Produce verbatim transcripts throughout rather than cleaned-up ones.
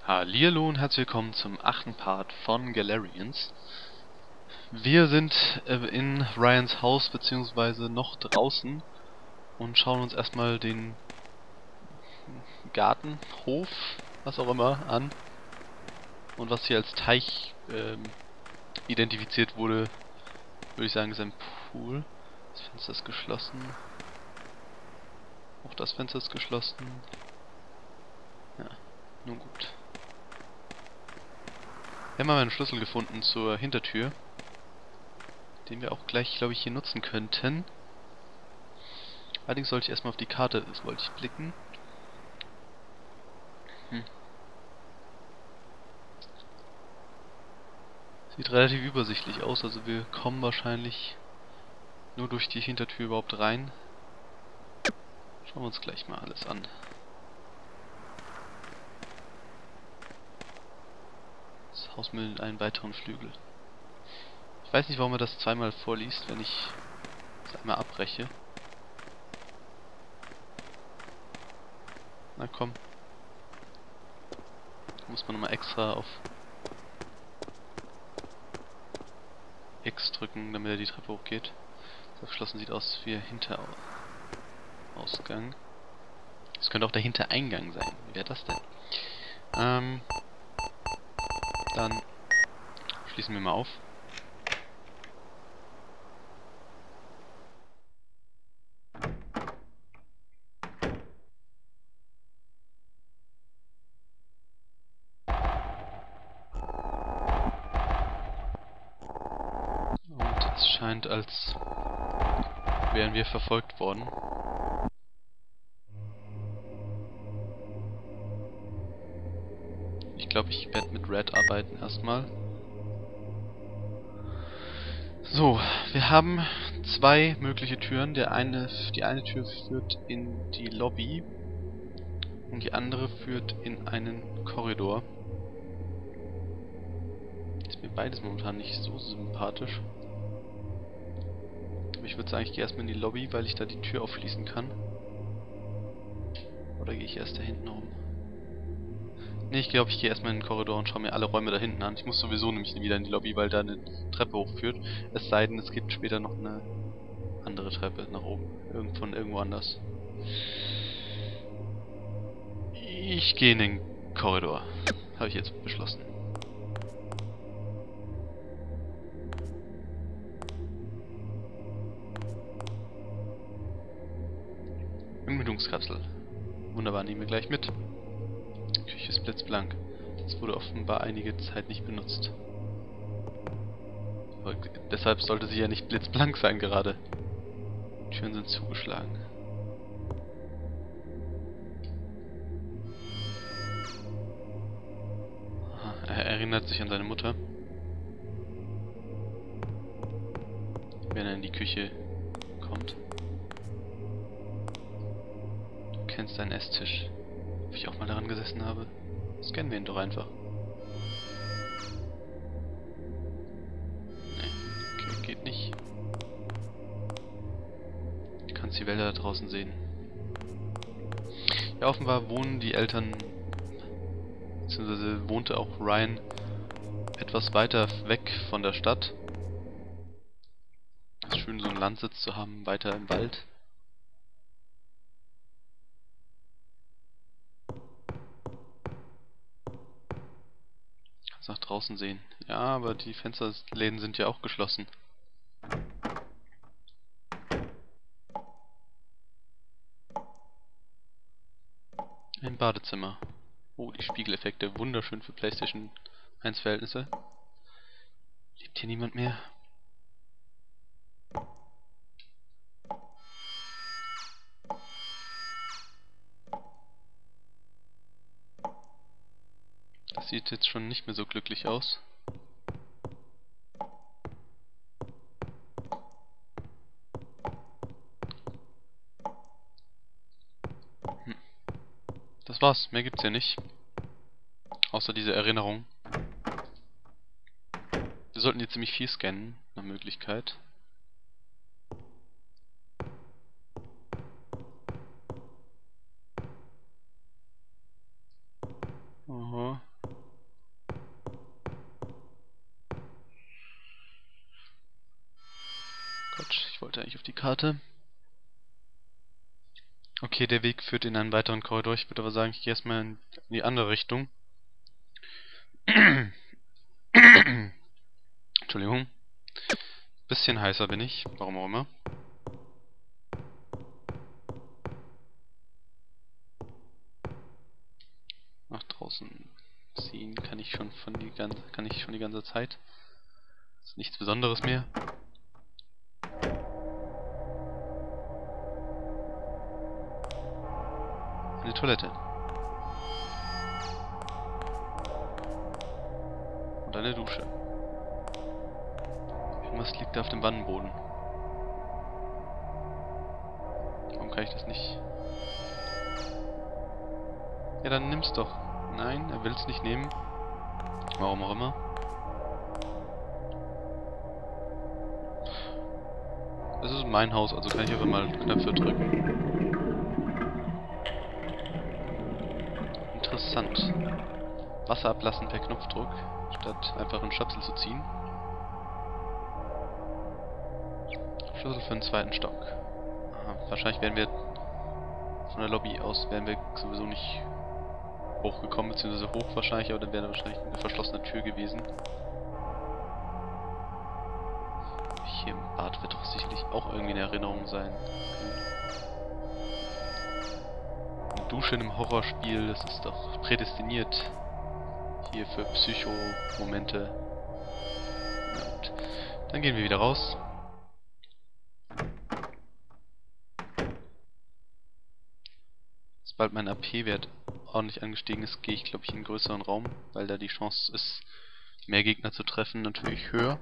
Hallihallo und herzlich willkommen zum achten Part von Galerians. Wir sind äh, in Ryans Haus beziehungsweise noch draußen und schauen uns erstmal den Garten, Hof, was auch immer, an. Und was hier als Teich ähm, identifiziert wurde, würde ich sagen, ist ein Pool. Das Fenster ist geschlossen. Auch das Fenster ist geschlossen. Ja, nun gut. Wir haben aber einen Schlüssel gefunden zur Hintertür, den wir auch gleich, glaube ich, hier nutzen könnten. Allerdings sollte ich erstmal auf die Karte, das wollte ich blicken. Hm. Sieht relativ übersichtlich aus, also wir kommen wahrscheinlich nur durch die Hintertür überhaupt rein. Schauen wir uns gleich mal alles an. Das Haus mit einem weiteren Flügel. Ich weiß nicht, warum er das zweimal vorliest, wenn ich es einmal abbreche. Na komm. Da muss man nochmal extra auf X drücken, damit er die Treppe hochgeht. Das verschlossen sieht aus wie Hinterausgang. Das könnte auch der Hintereingang sein. Wie wäre das denn? Ähm, dann schließen wir mal auf. Und es scheint, als wären wir verfolgt worden. Ich glaube, ich werde mit Red arbeiten erstmal. So, wir haben zwei mögliche Türen. Der eine, die eine Tür führt in die Lobby und die andere führt in einen Korridor. Ist mir beides momentan nicht so sympathisch. Aber ich würde sagen, ich gehe erstmal in die Lobby, weil ich da die Tür aufschließen kann. Oder gehe ich erst da hinten rum? Ne, ich glaube, ich gehe erstmal in den Korridor und schaue mir alle Räume da hinten an. Ich muss sowieso nämlich wieder in die Lobby, weil da eine Treppe hochführt. Es sei denn, es gibt später noch eine andere Treppe nach oben. Irgend von irgendwo anders. Ich gehe in den Korridor. Habe ich jetzt beschlossen. Ermüdungskapsel. Wunderbar, nehmen wir gleich mit. Die Küche ist blitzblank. Das wurde offenbar einige Zeit nicht benutzt. Aber deshalb sollte sie ja nicht blitzblank sein gerade. Die Türen sind zugeschlagen. Aha, er erinnert sich an seine Mutter. Wenn er in die Küche kommt. Du kennst deinen Esstisch. Ob ich auch mal daran gesessen habe? Scannen wir ihn doch einfach. Nee, okay, geht nicht. Du kannst die Wälder da draußen sehen. Ja, offenbar wohnen die Eltern, beziehungsweise wohnte auch Ryan etwas weiter weg von der Stadt. Es ist schön, so einen Landsitz zu haben, weiter im Wald. Nach draußen sehen. Ja, aber die Fensterläden sind ja auch geschlossen. Ein Badezimmer. Oh, die Spiegeleffekte. Wunderschön für PlayStation eins Verhältnisse. Lebt hier niemand mehr? Das sieht jetzt schon nicht mehr so glücklich aus. Hm. Das war's, mehr gibt's ja nicht. Außer diese Erinnerung. Wir sollten hier ziemlich viel scannen, nach Möglichkeit. Aha. wollte eigentlich auf die Karte. Okay, der Weg führt in einen weiteren Korridor. Ich würde aber sagen, ich gehe erstmal in die andere Richtung. Entschuldigung. Bisschen heißer bin ich, warum auch immer. Nach draußen ziehen kann ich schon von die ganze kann ich schon die ganze Zeit. Ist nichts Besonderes mehr. Eine Toilette. Und eine Dusche. Irgendwas liegt da auf dem Wannenboden. Warum kann ich das nicht? Ja, dann nimm's doch. Nein, er will's nicht nehmen. Warum auch immer. Das ist mein Haus, also kann ich einfach mal Knöpfe drücken. Interessant. Wasser ablassen per Knopfdruck, statt einfach einen Stöpsel zu ziehen. Schlüssel für den zweiten Stock. Aha, wahrscheinlich werden wir von der Lobby aus werden wir sowieso nicht hochgekommen, beziehungsweise hoch wahrscheinlich, aber dann wäre da wahrscheinlich eine verschlossene Tür gewesen. Hier im Bad wird doch sicherlich auch irgendwie eine Erinnerung sein. Eine Dusche in einem Horrorspiel, das ist doch prädestiniert hier für Psycho-Momente. Na gut. Dann gehen wir wieder raus. Sobald mein A P-Wert ordentlich angestiegen ist, gehe ich, glaube ich, in einen größeren Raum, weil da die Chance ist, mehr Gegner zu treffen, natürlich höher.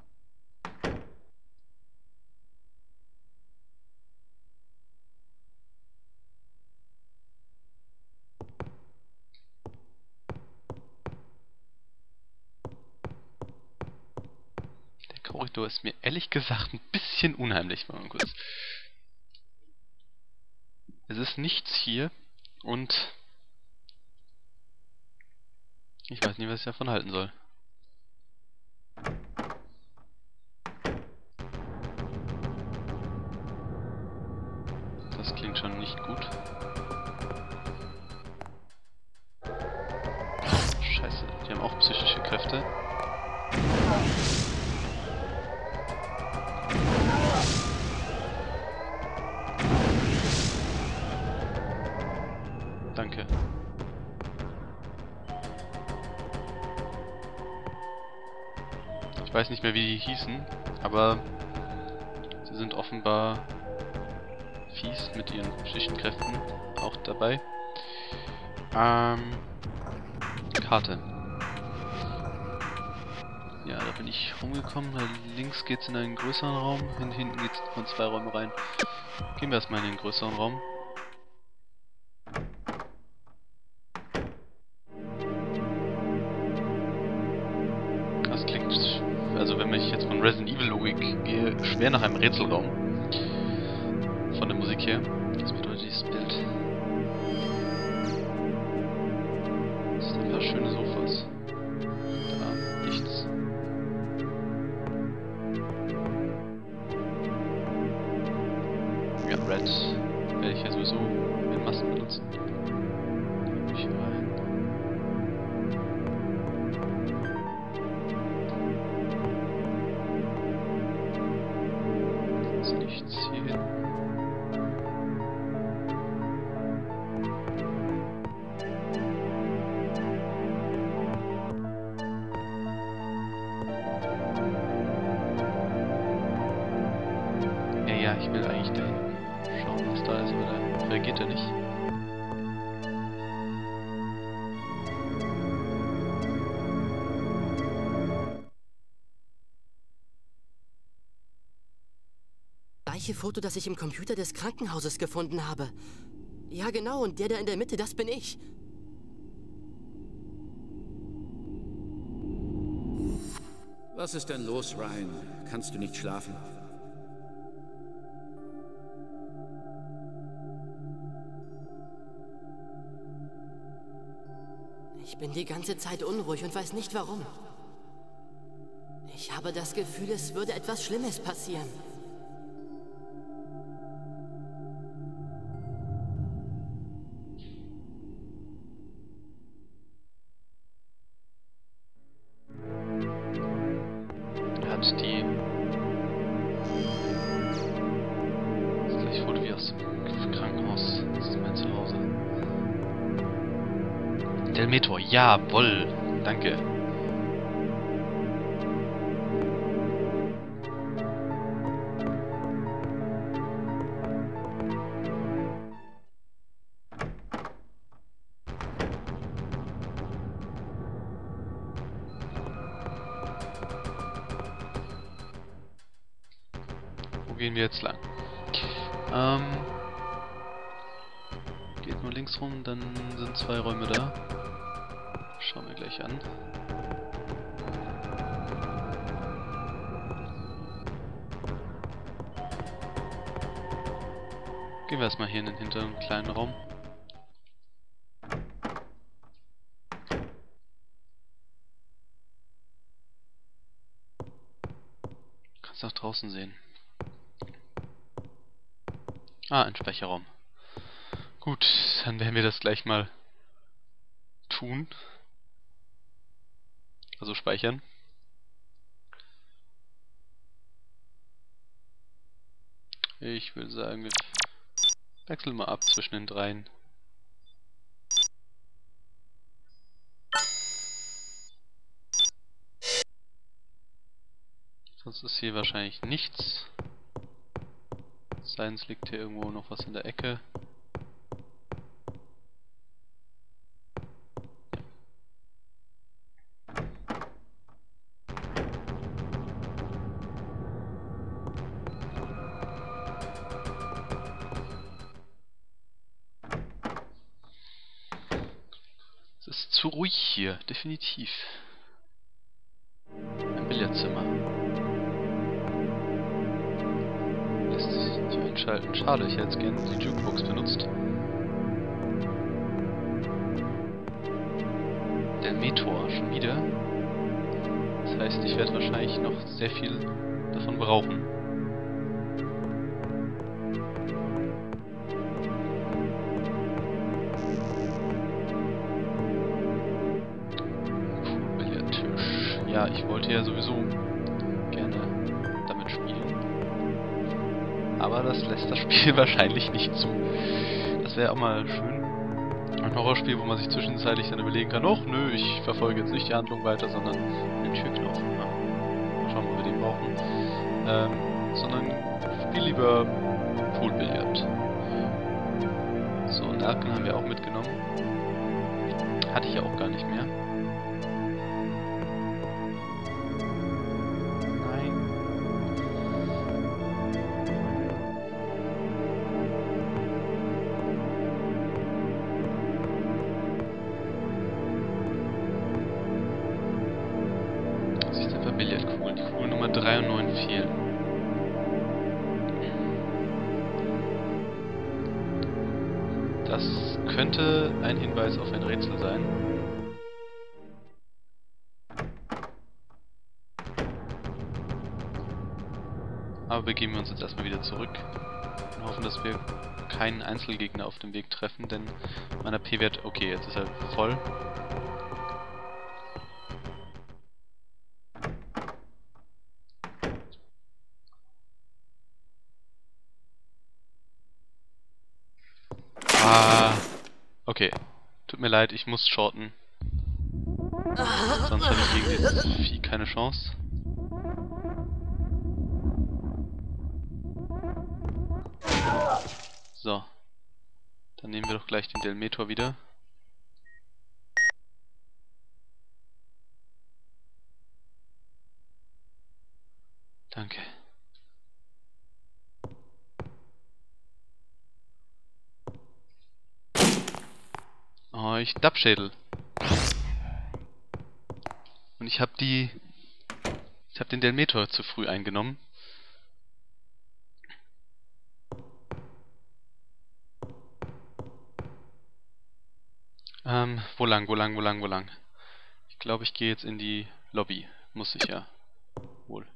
Der Korridor ist mir ehrlich gesagt ein bisschen unheimlich, mal kurz. Es ist nichts hier und ich weiß nicht, was ich davon halten soll. Das klingt schon nicht gut. Scheiße, die haben auch psychische Kräfte. Danke. Ich weiß nicht mehr, wie die hießen, aber sie sind offenbar fies mit ihren psychischen Kräften auch dabei. Ähm, Karte. Ja, da bin ich rumgekommen. Da links geht's in einen größeren Raum, hin hinten geht's von zwei Räumen rein. Gehen wir erstmal in den größeren Raum. Das klingt, also wenn ich jetzt von Resident Evil Logik gehe, schwer nach einem Rätselraum. Von der Musik her. Das bedeutet dieses Bild. Das sind ein paar schöne Sofas. Da, nichts. Ja, Red werde ich ja sowieso in Massen benutzen. Bücherei. Ist nichts hier. Ja, ich will eigentlich da schauen, was da ist, aber da reagiert er nicht. Gleiche Foto, das ich im Computer des Krankenhauses gefunden habe. Ja, genau, und der da in der Mitte, das bin ich. Was ist denn los, Ryan? Kannst du nicht schlafen? Ich bin die ganze Zeit unruhig und weiß nicht warum. Ich habe das Gefühl, es würde etwas Schlimmes passieren. und die... Das gleiche Foto wie aus dem Krankenhaus. Das ist mein Zuhause. Delmetor, jawoll! Danke. Wo gehen wir jetzt lang? Ähm... Geht nur links rum, dann sind zwei Räume da. Schauen wir gleich an. Gehen wir erstmal hier in den hinteren kleinen Raum. Kannst nach draußen sehen. Ah, ein Speicherraum. Gut, dann werden wir das gleich mal tun. Also speichern. Ich würde sagen, wir wechseln mal ab zwischen den dreien. Sonst ist hier wahrscheinlich nichts. Seins liegt hier irgendwo noch was in der Ecke. Es ist zu ruhig hier, definitiv. Ein Billardzimmer. Lässt sich nicht einschalten. Schade, ich hätte jetzt gerne die Jukebox benutzt. Delmetor, schon wieder. Das heißt, ich werde wahrscheinlich noch sehr viel davon brauchen. Ja, ich wollte ja sowieso gerne damit spielen. Aber das lässt das Spiel wahrscheinlich nicht zu. Das wäre auch mal schön. Ein Horrorspiel, wo man sich zwischenzeitlich dann überlegen kann, ach nö, ich verfolge jetzt nicht die Handlung weiter, sondern den Türknopf. Ja. Mal schauen, ob wir den brauchen. Ähm, sondern spiel lieber Poolbillard. So, einen Erken haben wir auch mitgenommen. Hatte ich ja auch gar nicht mehr. Billardkugeln. Die Kugel Nummer drei und neun fehlen. Das könnte ein Hinweis auf ein Rätsel sein. Aber begeben wir uns jetzt erstmal wieder zurück und hoffen, dass wir keinen Einzelgegner auf dem Weg treffen, denn mein A P-Wert... Okay, jetzt ist er voll. Ah, okay. Tut mir leid, ich muss shorten. Sonst habe ich gegen dieses Vieh keine Chance. So. Dann nehmen wir doch gleich den Delmetor wieder. Danke. Oh, ich Dappschädel. Und ich habe die... Ich habe den Delmetor zu früh eingenommen. Ähm, wo lang, wo lang, wo lang, wo lang? Ich glaube, ich gehe jetzt in die Lobby. Muss ich ja. Wohl.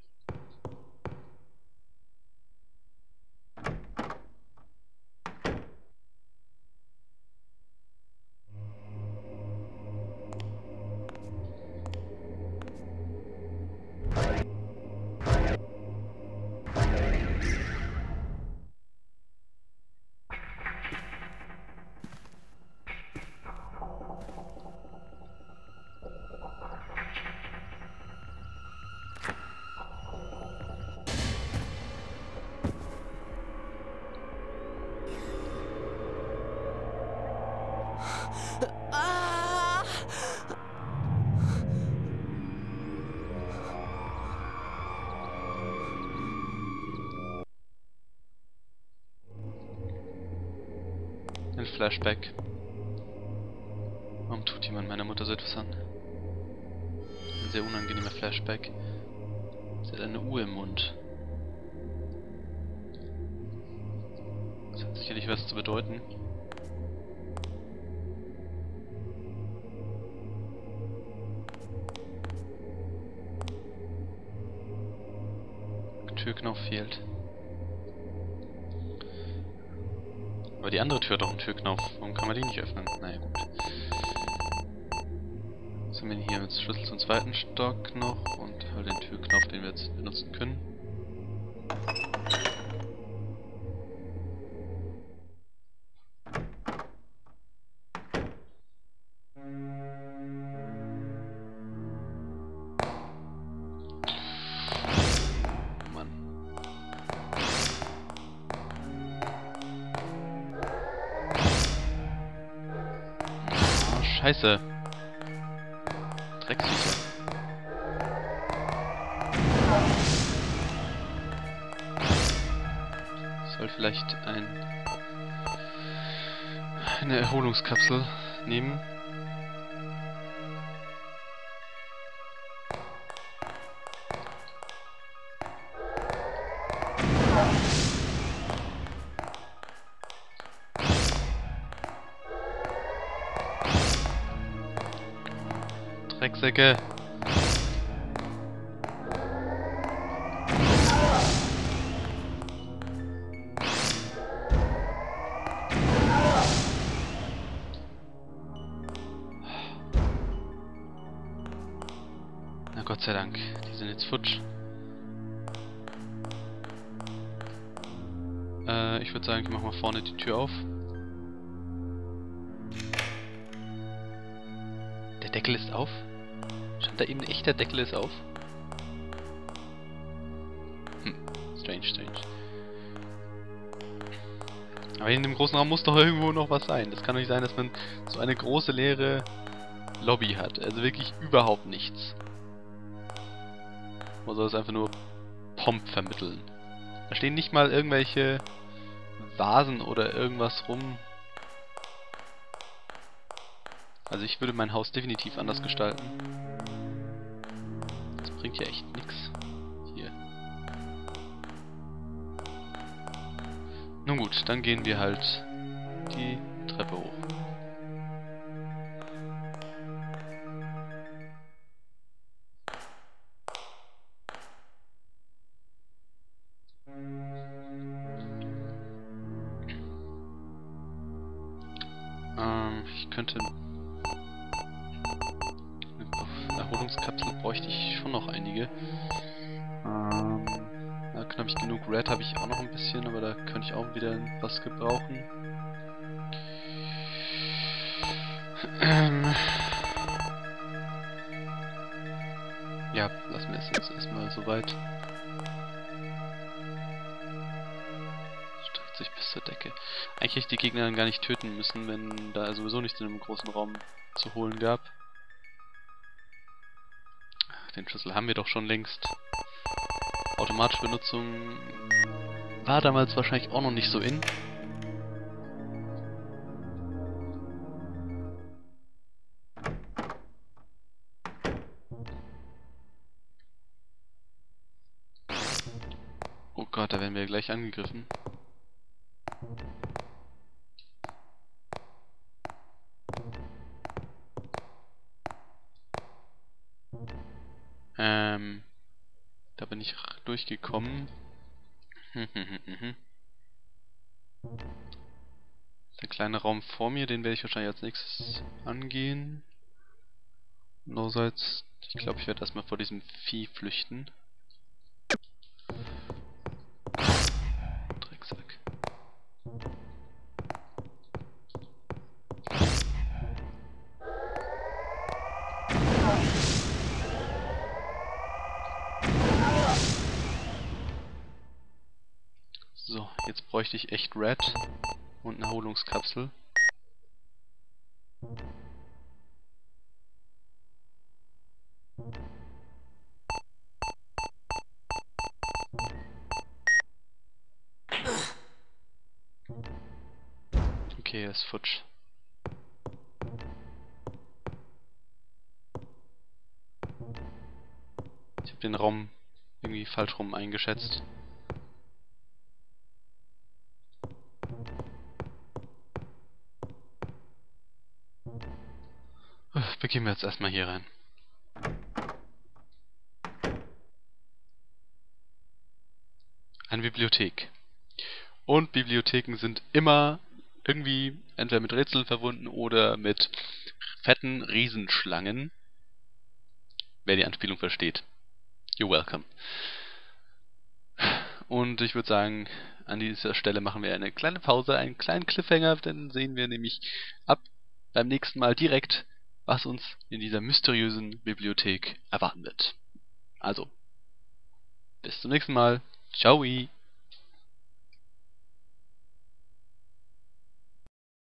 Ein Flashback. Warum tut jemand meiner Mutter so etwas an? Ein sehr unangenehmer Flashback. Sie hat eine Uhr im Mund. Das hat sicherlich was zu bedeuten. Türknopf fehlt. Aber die andere Tür hat doch einen Türknopf. Warum kann man die nicht öffnen? Naja, gut. Was haben wir denn hier? Jetzt Schlüssel zum zweiten Stock noch und halt den Türknopf, den wir jetzt benutzen können. Scheiße. Drecksviecher. Ich soll vielleicht ein eine Erholungskapsel nehmen. Drecksäcke. Na Gott sei Dank, die sind jetzt futsch. Äh, ich würde sagen, ich mache mal vorne die Tür auf. Der Deckel ist auf? Stand da eben echt, der Deckel ist auf? Hm, strange, strange. Aber in dem großen Raum muss doch irgendwo noch was sein. Das kann doch nicht sein, dass man so eine große leere Lobby hat. Also wirklich überhaupt nichts. Oder soll es einfach nur Pomp vermitteln? Da stehen nicht mal irgendwelche Vasen oder irgendwas rum. Also ich würde mein Haus definitiv anders gestalten. Das bringt ja echt nichts. Hier. Nun gut, dann gehen wir halt die Treppe hoch. Ähm, ich könnte... Erholungskapsel bräuchte ich schon noch einige. Ähm, da habe ich genug. Red habe ich auch noch ein bisschen, aber da könnte ich auch wieder was gebrauchen. Ähm, ja, lassen wir es jetzt erstmal soweit. Streckt sich bis zur Decke. Eigentlich hätte ich die Gegner dann gar nicht töten müssen, wenn da sowieso nichts in einem großen Raum zu holen gab. Den Schlüssel haben wir doch schon längst. Automatische Benutzung war damals wahrscheinlich auch noch nicht so in. Oh Gott, da werden wir gleich angegriffen. Ähm, da bin ich durchgekommen. Der kleine Raum vor mir, den werde ich wahrscheinlich als nächstes angehen. Andererseits, ich glaube, ich werde erstmal vor diesem Vieh flüchten. Drecksack. So, jetzt bräuchte ich echt Red und eine Erholungskapsel. Okay, er ist futsch. Ich habe den Raum irgendwie falsch rum eingeschätzt. Begehen wir jetzt erstmal hier rein. Eine Bibliothek. Und Bibliotheken sind immer irgendwie entweder mit Rätseln verbunden oder mit fetten Riesenschlangen. Wer die Anspielung versteht. You're welcome. Und ich würde sagen, an dieser Stelle machen wir eine kleine Pause, einen kleinen Cliffhanger, dann sehen wir nämlich ab beim nächsten Mal direkt, was uns in dieser mysteriösen Bibliothek erwarten wird. Also, bis zum nächsten Mal. Ciao!